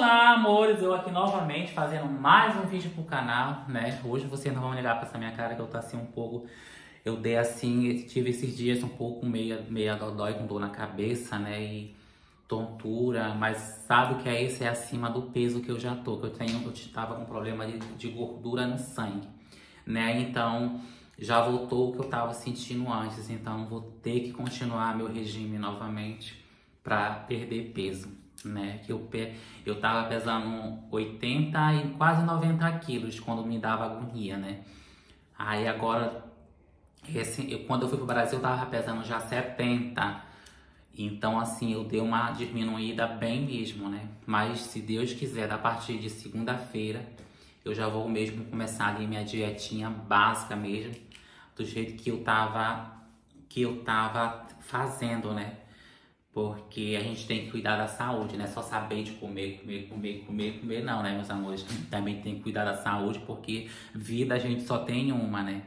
Olá, amores! Eu aqui novamente fazendo mais um vídeo pro canal, né? Hoje vocês não vão ligar pra essa minha cara que eu tô assim um pouco... Eu dei assim, tive esses dias um pouco meia dodói, com dor na cabeça, né? E tontura, mas sabe o que é isso? É acima do peso que eu já tô, que eu tava com problema de gordura no sangue, né? Então, já voltou o que eu tava sentindo antes, então vou ter que continuar meu regime novamente pra perder peso, né? Que eu tava pesando 80 e quase 90 quilos quando me dava agonia, né? Aí agora, quando eu fui pro Brasil, eu tava pesando já 70. Então, assim, eu dei uma diminuída bem mesmo, né? Mas, se Deus quiser, a partir de segunda-feira, eu já vou mesmo começar ali minha dietinha básica mesmo, do jeito que eu tava fazendo, né? Porque a gente tem que cuidar da saúde, né? Só saber de comer, não, né, meus amores? Também tem que cuidar da saúde, porque vida a gente só tem uma, né?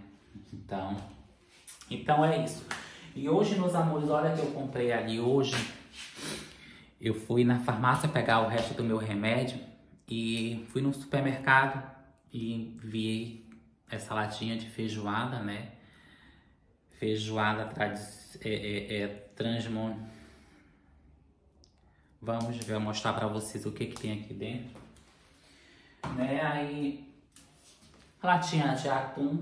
Então é isso. E hoje, meus amores, olha que eu comprei ali hoje. Eu fui na farmácia pegar o resto do meu remédio e fui no supermercado e vi essa latinha de feijoada, né? Feijoada transmon... Vamos ver, eu vou mostrar pra vocês o que tem aqui dentro. Né? Aí, latinha de atum,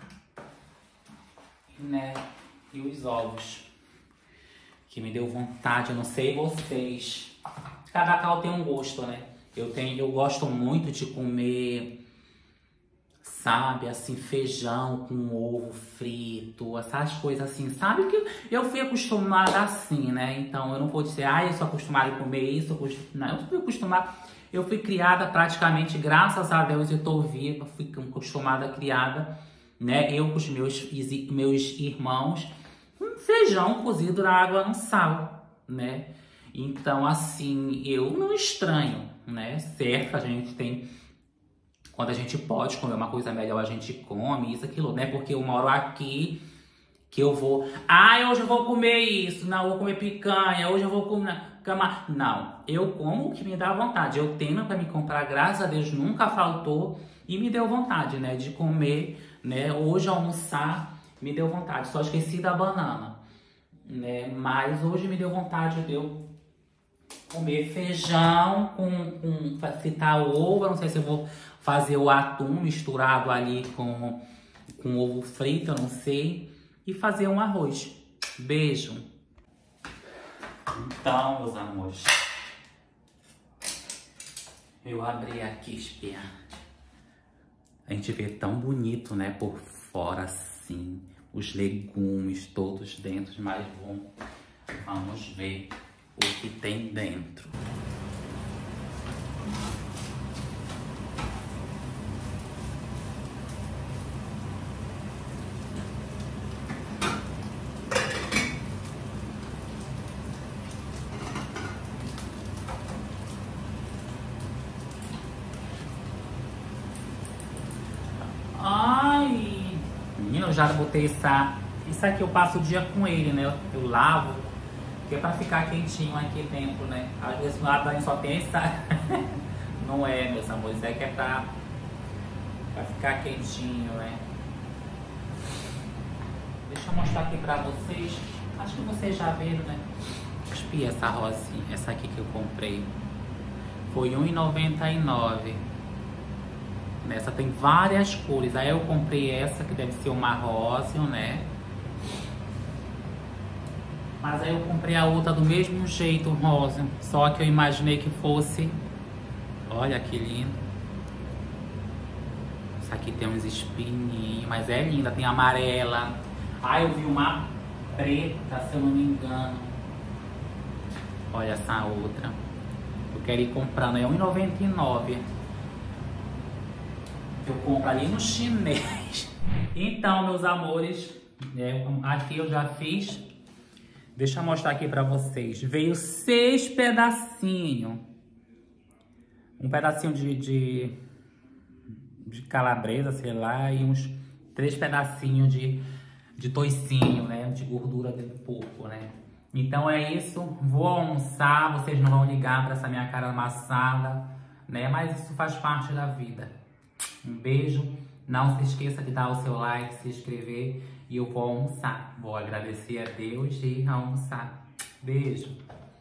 né? E os ovos, que me deu vontade, eu não sei vocês. Cada cal tem um gosto, né? Eu gosto muito de comer, sabe, assim, feijão com ovo frito, essas coisas assim, sabe? Que eu fui acostumada assim, né? Então eu não vou dizer, eu sou acostumada a comer isso, não, eu fui acostumada, eu fui criada praticamente, graças a Deus eu tô viva, fui acostumada, criada, né? Eu com os meus irmãos, feijão cozido na água no sal, né? Então, assim, eu não estranho, né? Certo, a gente tem... Quando a gente pode comer uma coisa melhor, a gente come isso, aquilo, né? Porque eu moro aqui, que eu vou... hoje eu vou comer isso. Não, eu vou comer picanha. Hoje eu vou comer... Não, eu como o que me dá vontade. Eu tenho para me comprar, graças a Deus, nunca faltou. E me deu vontade, né? De comer, né? Hoje almoçar... Me deu vontade, só esqueci da banana, né? Mas hoje me deu vontade de eu comer feijão com fritar ovo. Eu não sei se eu vou fazer o atum misturado ali com ovo frito, eu não sei. E fazer um arroz. Beijo. Então, meus amores, eu abri aqui, espia. A gente vê tão bonito, né? Por fora assim. Os legumes todos dentro, mas vamos ver o que tem dentro. Eu já botei isso aqui, eu passo o dia com ele, né? Eu lavo, que é pra ficar quentinho aqui dentro, né? Às vezes no lado só tem essa. Não é, meus amores, é que é pra ficar quentinho, né? Deixa eu mostrar aqui pra vocês. Acho que vocês já viram, né? Espia essa rosinha, essa aqui que eu comprei. Foi R$1,99. Nessa tem várias cores. Aí eu comprei essa, que deve ser uma rosa, né? Mas aí eu comprei a outra do mesmo jeito, rosa. Só que eu imaginei que fosse... Olha que lindo. Essa aqui tem uns espinhinhos, mas é linda. Tem amarela. Eu vi uma preta, se eu não me engano. Olha essa outra. Eu quero ir comprando. É R$1,99. Eu compro ali no chinês. Então, meus amores, aqui eu já fiz. Deixa eu mostrar aqui pra vocês. Veio 6 pedacinhos. Um pedacinho de calabresa, sei lá, e uns 3 pedacinhos de toicinho, né? De gordura do porco, né? Então é isso, vou almoçar, vocês não vão ligar para essa minha cara amassada, né? Mas isso faz parte da vida. Um beijo, não se esqueça de dar o seu like, se inscrever e eu vou almoçar. Vou agradecer a Deus e almoçar. Beijo.